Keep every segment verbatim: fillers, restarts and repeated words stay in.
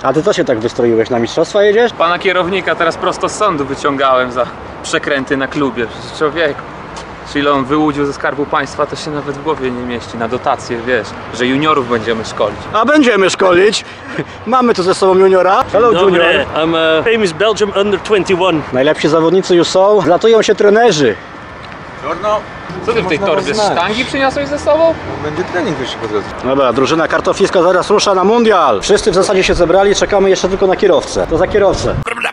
A ty co się tak wystroiłeś? Na mistrzostwa jedziesz? Pana kierownika teraz prosto z sądu wyciągałem za przekręty na klubie. Człowieku. Czyli ile on wyłudził ze Skarbu Państwa, to się nawet w głowie nie mieści. Na dotację, wiesz, że juniorów będziemy szkolić. A będziemy szkolić. Mamy tu ze sobą juniora. Hello junior. I'm a famous Belgium under twenty-one. Najlepsi zawodnicy już są. Zlatują się trenerzy. Co ty w tej torbie? Sztangi przyniosłeś ze sobą? Będzie trening jeszcze po drodze. Dobra, drużyna kartofliska zaraz rusza na mundial. Wszyscy w zasadzie się zebrali, czekamy jeszcze tylko na kierowcę. To za kierowcę.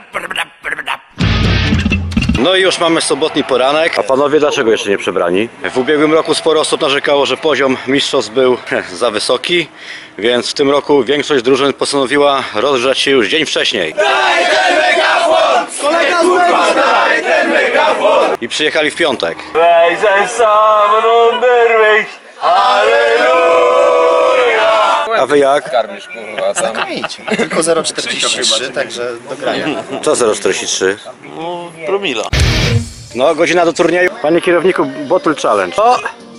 No i już mamy sobotni poranek. A panowie dlaczego jeszcze nie przebrani? W ubiegłym roku sporo osób narzekało, że poziom mistrzostw był za wysoki, więc w tym roku większość drużyn postanowiła rozgrzać się już dzień wcześniej. Daj ten megafon! Kolega z daj ten megafon! I przyjechali w piątek. Wij zijn samen onderweg. Halleluja! A wy jak? Karmisz kurwa sam. Tylko zero przecinek czterdzieści trzy, także do grania. Co zero czterdzieści trzy? No, promila. No, godzina do turnieju. Panie kierowniku, bottle challenge. O!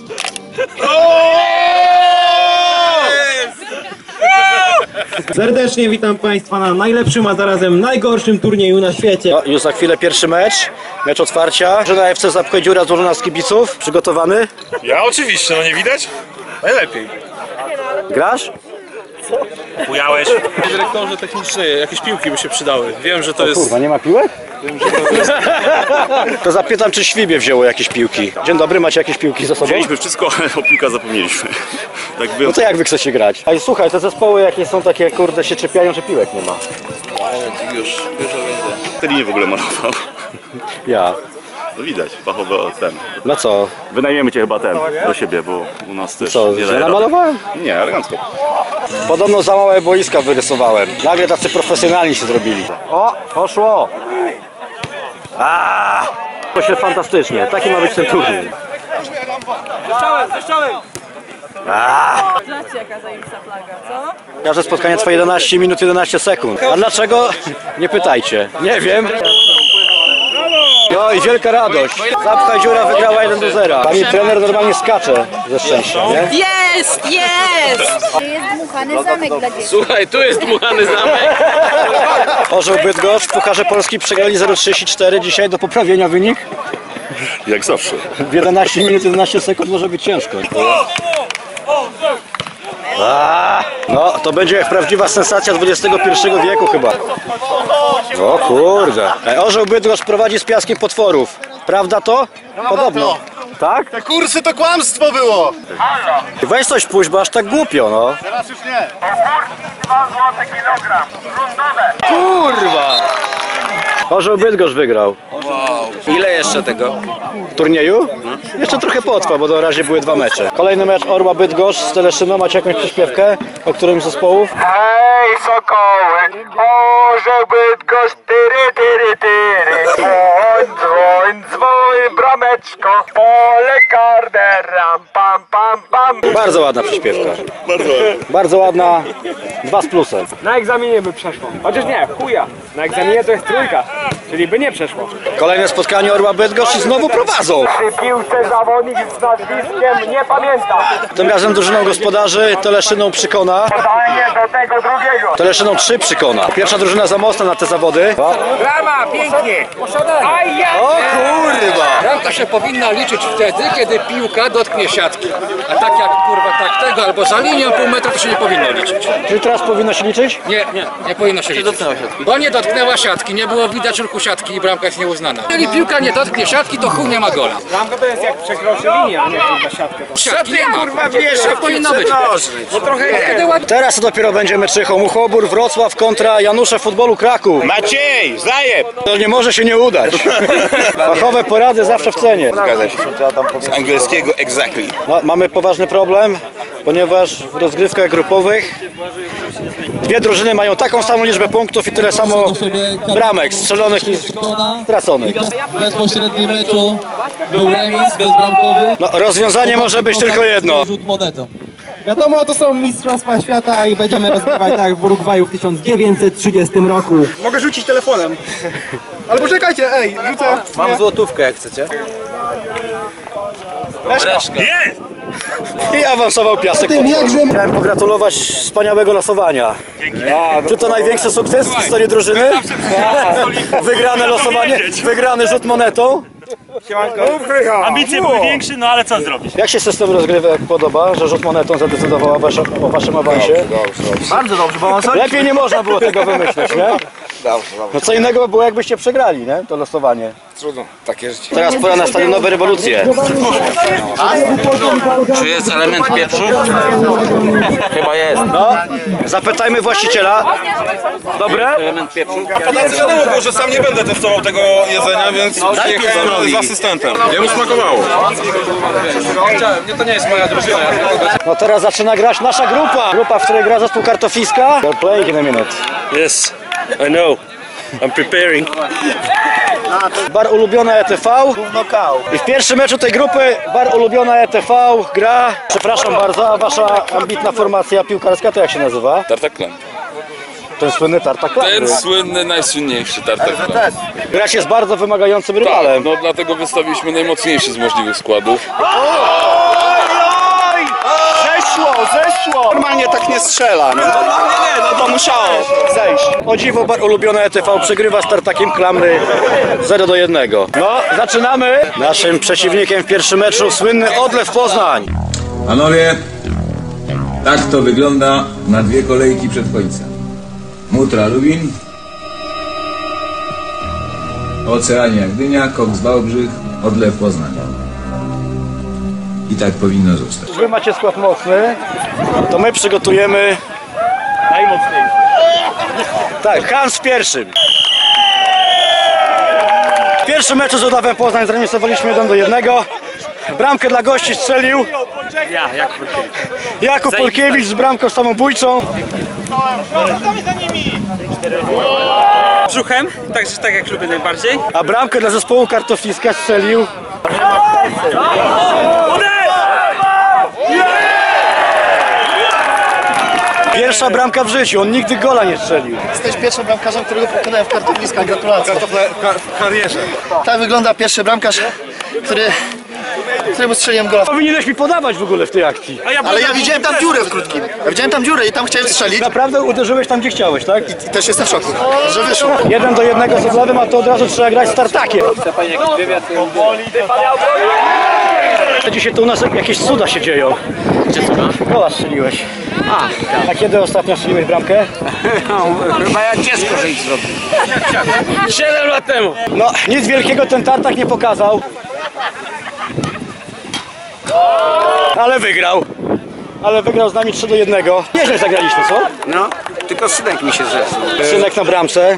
Serdecznie witam Państwa na najlepszym, a zarazem najgorszym turnieju na świecie. No, już za chwilę pierwszy mecz. Mecz otwarcia. Drużyna F C Zapchaj Dziura złożona z kibiców. Przygotowany? Ja oczywiście, no nie widać? Najlepiej. Grasz? Bujałeś. Dyrektorze techniczny, jakieś piłki by się przydały. Wiem, że to O jest... kurwa, nie ma piłek? To zapytam, czy Świbie wzięło jakieś piłki. Dzień dobry, macie jakieś piłki za sobą? Wzięliśmy wszystko, ale o piłka zapomnieliśmy. Tak było. No to jak wy chcecie grać? A słuchaj, te zespoły jakie są takie, kurde, się czepiają, że piłek nie ma. Już, już widzę. Te linie w ogóle malował. Ja. No widać, fachowy ten. No co? Wynajmiemy cię chyba ten do siebie, bo u nas też Co, nie źle daje rady. namalowałem? Nie, elegancko. Podobno za małe boiska wyrysowałem. Nagle tacy profesjonalni się zrobili. O, poszło! Aaaa! To się fantastycznie. Taki ma być ten turniej. Zobaczcie jaka zajebista flaga, co? Każde spotkanie trwa jedenaście minut jedenaście sekund. A dlaczego? Nie pytajcie. Nie wiem. No i wielka radość. Zapchaj Dziura wygrała jeden do zera. Pani trener normalnie skacze ze szczęścia, nie? Jest, jest! To jest dmuchany zamek dla dzieci. Słuchaj, tu jest dmuchany zamek. Orzeł Bydgoszcz w Pucharze Polski przegrali zero trzydzieści cztery. Dzisiaj do poprawienia wynik. Jak zawsze. W jedenaście minut jedenaście sekund może być ciężko. A, no to będzie prawdziwa sensacja dwudziestego pierwszego wieku chyba. O kurde. Orzeł Bydgoszcz prowadzi z Piaskiem Potworów. Prawda to? Podobno. Tak? Te kursy to kłamstwo było! Weź coś pójść, bo aż tak głupio, no. Teraz już nie. dwa złote kilogram. Kurwa! Orzeł Bydgoszcz wygrał. Ile jeszcze tego? W turnieju? Jeszcze trochę potrwa, bo na razie były dwa mecze. Kolejny mecz Orła Bydgoszcz z Teleszyną. Macie jakąś przyśpiewkę o którymś z zespołów? Hej sokoły, orzeł Bydgoszcz, tyry, tyry, tyry. Dzwoń, dzwoń, dzwoń, brameczko, pole karderam, pam, pam, pam. Bardzo ładna przyśpiewka. Bardzo Bardzo ładna. Dwa z plusem. Na egzaminie by przeszło. Chociaż nie, chuja. Na egzaminie to jest trójka, czyli by nie przeszło. Kolejne spotkanie Orła Bydgoszcz i znowu prowadzą. Przy piłce zawodnik z nazwiskiem nie pamięta. Tym razem drużyną gospodarzy Teleszyną Przykona. Podanie do tego drugiego. Teleszyną trzy Przykona. Pierwsza drużyna za mocna na te zawody. O, Brama, pięknie. o kurwa! Bramka się powinna liczyć wtedy, kiedy piłka dotknie siatki. A tak jak kurwa tak tego, albo za linią pół metra, to się nie powinno liczyć. Czyli teraz powinno się liczyć? Nie, nie, nie powinno się liczyć. Bo nie dotknęła siatki, nie było widać ruchu siatki i bramka jest nieuznana. Jeżeli piłka nie dotknie siatki, to chuj nie ma gola. Bramka to jest jak przekroczy linię, a nie kurwa siatkę. Siatki nie ma. Kurwa wiesz, jak powinno być. No trochę jest. Teraz to dopiero będzie meczychą. Muchobór Wrocław kontra Janusze Futbolu Kraków. Maciej, zajeb! To nie może się nie udać. Fachowe porady zawsze w cenie. Zgadza się. Z angielskiego exactly. No, mamy poważny problem, ponieważ w rozgrywkach grupowych dwie drużyny mają taką samą liczbę punktów i tyle samo bramek strzelonych i straconych. W bezpośrednim meczu był remis bezbramkowy. No, rozwiązanie może być tylko jedno. Rzut monetą. Wiadomo, to są Mistrzostwa Świata i będziemy rozgrywać tak jak w Urugwaju w tysiąc dziewięćset trzydziestym roku. Mogę rzucić telefonem. Ale poczekajcie, ej, rzucę. Mam złotówkę, jak chcecie. Jest! I awansował Piasek. Tym jakże... Chciałem pogratulować wspaniałego losowania. Czy to największy sukces w historii drużyny? Wygrane losowanie, wygrany rzut monetą. Ambicje były większe, no ale co zrobić? Jak się system rozgrywek podoba, że rzut monetą zadecydował o waszym, o waszym awansie? Bardzo dobrze, bo on sobie... Lepiej nie można było tego wymyślić, nie? No co innego było, jakbyście przegrali, nie? To losowanie. Trudno, takie życie. Teraz pora na stadionowe rewolucje. Czy jest element pieprzu? Chyba jest. No, zapytajmy właściciela. Dobre? Element pieprzu? Wiadomo było, że sam nie będę testował tego jedzenia, więc przyjechałem z asystentem. Jemu smakowało. Nie, to nie jest moja drużyna. No teraz zaczyna grać nasza grupa. Grupa, w której gra zespół Kartofiska. They're playing in a minute. Yes, I know. I'm preparing. Bar ulubiona E T V. I w pierwszym meczu tej grupy bar ulubiona E T V gra. Przepraszam bardzo, a wasza ambitna formacja piłkarska to jak się nazywa? Tartaklan. Ten słynny Tartaklan. Ten słynny, najsłynniejszy Tartaklan. Grać jest bardzo wymagającym rywalem. No dlatego wystawiliśmy najmocniejszy z możliwych składów. Zeszło, zeszło! Normalnie tak nie strzela, nie? No to musiało zejść. O dziwo, bar ulubione E T V przegrywa z Tartakiem Klamry zero do jednego. No, zaczynamy. Naszym przeciwnikiem w pierwszym meczu słynny Odlew Poznań. Panowie, tak to wygląda na dwie kolejki przed końcem. Mutra Lubin, Oceania Gdynia, Koks Wałbrzych, Odlew Poznań. I tak powinno zostać. Wy macie skład mocny, to my przygotujemy najmocniejszy. Tak, Hans w pierwszym. W pierwszym meczu z Odlewem Poznań zremisowaliśmy jeden do jednego. Bramkę dla gości strzelił Ja, jak Polkiewicz. Jakub Polkiewicz z bramką samobójczą. Brzuchem, także tak jak lubię najbardziej. A bramkę dla zespołu Kartofiska strzelił pierwsza bramka w życiu, on nigdy gola nie strzelił. Jesteś pierwszym bramkarzem, którego pokonałem w Kartowiskach. Gratulacje. W karierze. Tak wygląda pierwszy bramkarz, który, któremu strzeliłem gola. Powinieneś mi podawać w ogóle w tej akcji. Ale ja widziałem tam dziurę w krótkim. Ja widziałem tam dziurę i tam chciałem strzelić. Naprawdę uderzyłeś tam, gdzie chciałeś, tak? I też jestem w szoku, że wyszło. Jeden do jednego z Odlewem, a to od razu trzeba grać z Tartakiem. Dzisiaj to u nas jakieś cuda się dzieją. Gdzie co? Gola strzeliłeś. A, A kiedy ostatnio strzeliłeś bramkę? chyba ja ciężko, że ich zrobił. Siedem lat temu. No, nic wielkiego ten Tartak nie pokazał. Ale wygrał. Ale wygrał z nami trzy do jednego. Nieźle zagraliśmy, co? No, tylko synek mi się zepsuł. Synek na bramce.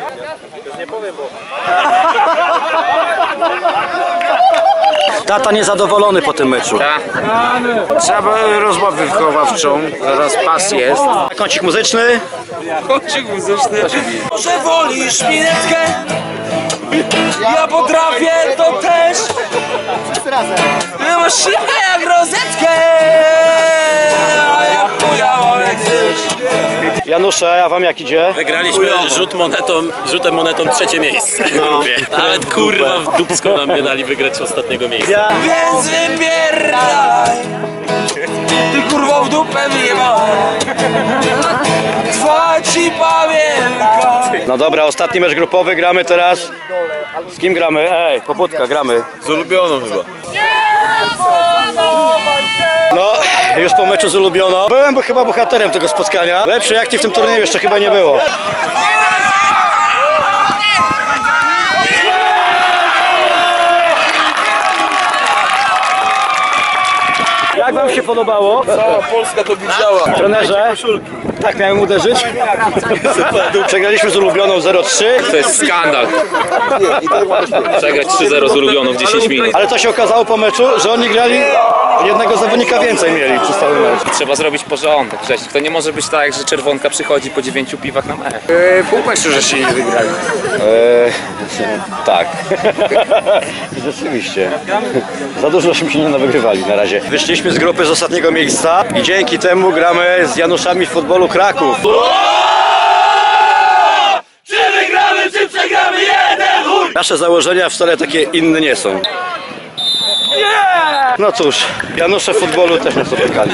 Tata niezadowolony po tym meczu. Tak. Trzeba rozmowę wychowawczą, zaraz pas jest. Kącik muzyczny. Kącik muzyczny. Może wolisz minetkę? Ja potrafię to też. Wszyscy razem. Ty masz siłę jak rozetkę. A jak chuja jak chcesz. Janusze, a wam jak idzie? Wygraliśmy rzut monetą, rzutem monetą trzecie miejsce. No. Nawet kurwa w dupsko nam nie dali wygrać ostatniego miejsca. Ja. Więc wypierdalaj. Ty kurwo w dupę wyjebałem. Trwa ci pamiętka. No dobra, ostatni mecz grupowy, gramy teraz. Z kim gramy? Ej, Pobudka, gramy. Z ulubioną chyba. No, już po meczu z Ulubioną. Byłem chyba bohaterem tego spotkania. Lepszej akcji w tym turnieju jeszcze chyba nie było. Jak wam się podobało? Cała Polska to widziała. Trenerze, tak miałem uderzyć. Przegraliśmy z Ulubioną zero trzy. To jest skandal. Przegrać trzy zero z ulubioną w dziesięć minut. Ale to się okazało po meczu, że oni grali jednego zawodnika więcej mieli przez cały mecz. Trzeba zrobić porządek, Grześ. To nie może być tak, że czerwonka przychodzi po dziewięciu piwach na mecz. Pół meczu, że się nie wygrali. Eee, tak. Rzeczywiście. Za dużo żeśmy się nie nawygrywali na razie. Wyszliśmy z grupy z ostatniego miejsca i dzięki temu gramy z Januszami w futbolu Kraków. Czy wygramy, czy przegramy? Jeden chuj! Nasze założenia wcale takie inne nie są. No cóż, Janusze w futbolu też nas opykali.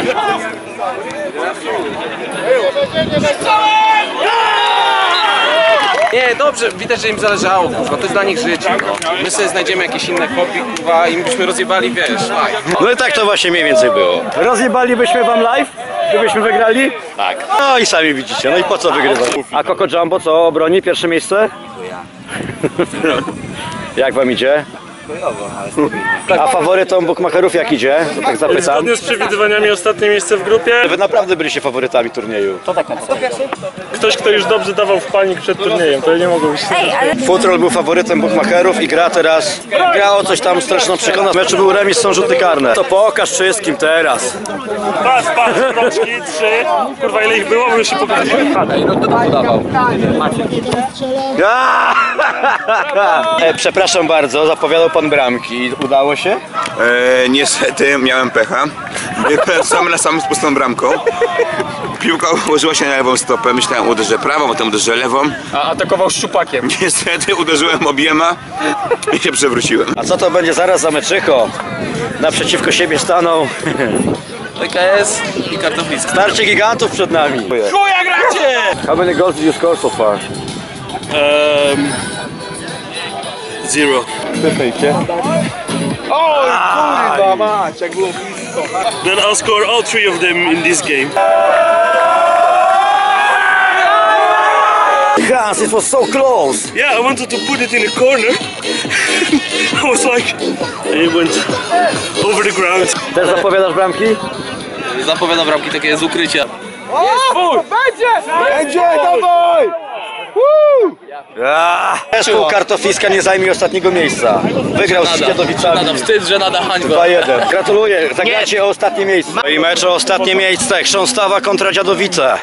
Nie, dobrze, widać, że im zależało, kurwa, to jest dla nich życie, no. My sobie znajdziemy jakieś inne kopie, kurwa, i byśmy rozjebali, wiesz, live. No i tak to właśnie mniej więcej było. Rozjebalibyśmy wam live? Gdybyśmy wygrali? Tak. No i sami widzicie, no i po co wygrywać? A Coco Jumbo co, obroni pierwsze miejsce? Jak wam idzie? A faworytom bookmacherów jak idzie? To tak zapytam. Zgodnie z przewidywaniami ostatnie miejsce w grupie. Wy naprawdę byliście faworytami turnieju. Ktoś, kto już dobrze dawał w panik przed turniejem, to nie mogło być. Futrol był faworytem bookmacherów i gra teraz. Gra o coś tam straszno przekona. W meczu był remis, są rzuty karne. To pokaż wszystkim teraz. Patrz, patrz, kroczki, trzy. Kurwa, ile ich było, bo już się pokazuje. No kto to podawał? E, Przepraszam bardzo, zapowiadał pan bramki. Udało się? E, niestety miałem pecha. Byłem sam na sam z pustą bramką. Piłka ułożyła się na lewą stopę. Myślałem, uderzę prawą, potem uderzę lewą. A atakował szczupakiem. Niestety uderzyłem obiema i się przewróciłem. A co to będzie zaraz za meczycho? Naprzeciwko siebie staną. P K S i kartofliska. Starcie gigantów przed nami. Chuja gracie! How many goals did you score so far? Um, zero. Perfekcie. O kurwa mać, jak było blisko. Then I'll score all three of them in this game. Hans, it was so close. Yeah, I wanted to put it in a corner. I was like, and it went over the ground. Też zapowiadasz bramki? Zapowiadam bramki takie z ukrycia. Będzie! Będzie, dawaj! Zespół Kartofliska nie zajmie ostatniego miejsca. Wygrał z Światowicami. Nada wstyd, że nada hańba. dwa jeden. Gratuluję, zagracie o ostatnie miejsce. No i mecz o ostatnie miejsce. Chrząstawa kontra Dziadowice.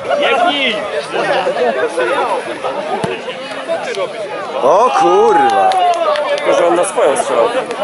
O kurwa. Tylko, że on na swoją strzelał.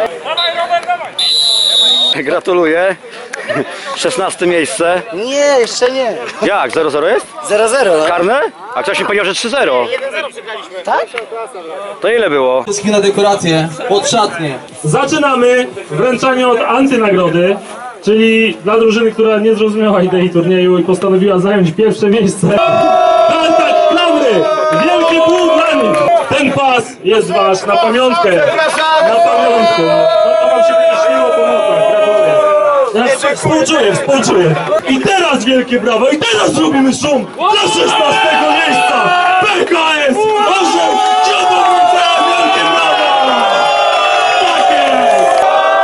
Gratuluję. szesnaste miejsce. Nie, jeszcze nie. Jak? zero zero jest? zero zero. No. Karne? A ktoś mi powiedział, że trzy zero. Tak? To ile było? Wszystkie na dekoracje, pod szatnie. Zaczynamy wręczanie od antynagrody, czyli dla drużyny, która nie zrozumiała idei turnieju i postanowiła zająć pierwsze miejsce. Kontakt klamry! Wielkie pół dla nich! Ten pas jest wasz na pamiątkę. Na pamiątkę. To wam się wyjaśniło po nocach. Gratuluję. Ja współczuję, współczuję. I teraz wielkie brawo, i teraz zrobimy szum dla szesnastego miejsca! P K S! Orzeł! Dziadowice! Wielkie brawo! Tak jest!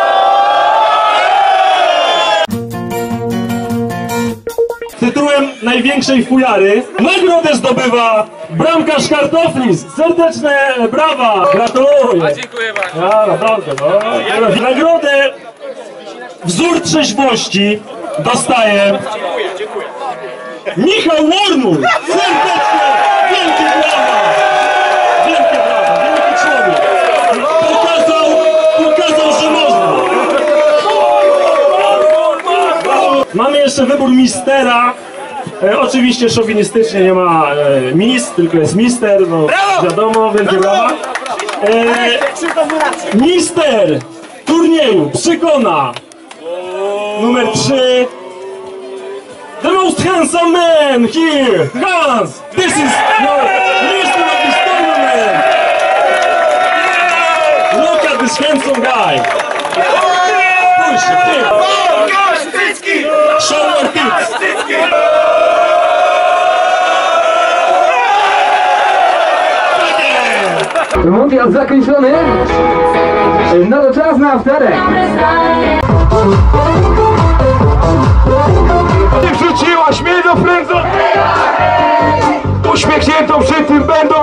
Tytułem największej fujary nagrodę zdobywa bramkarz Kartoflisk. Serdeczne brawa! Gratuluję! A dziękuję bardzo. Ja, naprawdę, no. Nagrodę Wzór Trzeźwości dostaje Michał Wornul! Serdecznie! Wielkie brawa! Wielkie brawa! Wielki człowiek! Pokazał, pokazał, że można! Mamy jeszcze wybór mistera. E, oczywiście szowinistycznie nie ma e, mis, tylko jest mister, no wiadomo, wielkie brawa. E, mister turnieju przekona numer trzy. The most handsome man here! Hans! This is your mister of this tournament! Look at this handsome guy! Spójrzcie, ty! Show your tits! Mundial zakończony. No to czas na afterek. Ty wrzuciłaś mnie do frędzu! Uśmiechniętą przy tym będą!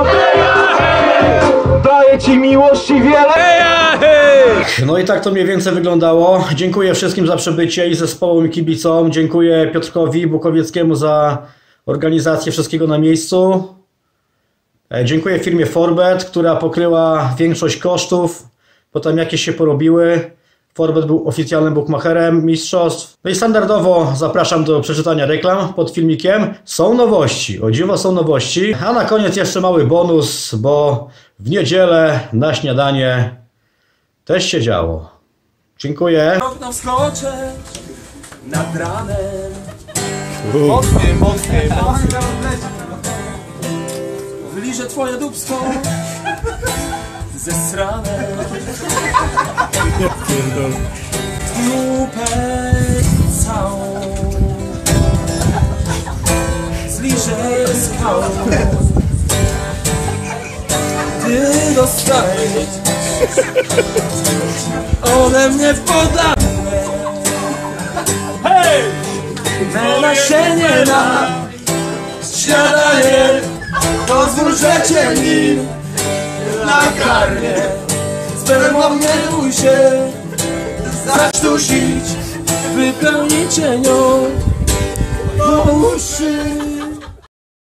Daję ci miłości wiele! No i tak to mniej więcej wyglądało. Dziękuję wszystkim za przybycie i zespołom i kibicom. Dziękuję Piotrkowi Bukowieckiemu za organizację wszystkiego na miejscu. Dziękuję firmie Forbet, która pokryła większość kosztów. Potem jakieś się porobiły. Forbet był oficjalnym bookmacherem mistrzostw. No i standardowo zapraszam do przeczytania reklam pod filmikiem. Są nowości, o dziwo są nowości. A na koniec jeszcze mały bonus, bo w niedzielę na śniadanie też się działo. Dziękuję. Okno wskoczę nad ranem. Mocniej, mocniej, mocniej. Wyliżę twoje dupsko zesrane. Dupę całą zliżę skałą. Ty dostajesz ode mnie w podanie. Hej! Me nasienie na śniadanie. Pozwól, że cię nim nakarmię. Spermą nie bój się zakrztusić. Wypełnicie nią po uszy.